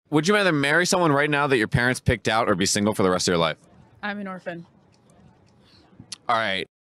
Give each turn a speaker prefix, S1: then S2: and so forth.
S1: Would you rather marry someone right now that your parents picked out or be single for the rest of your life?
S2: I'm an orphan.
S1: All right.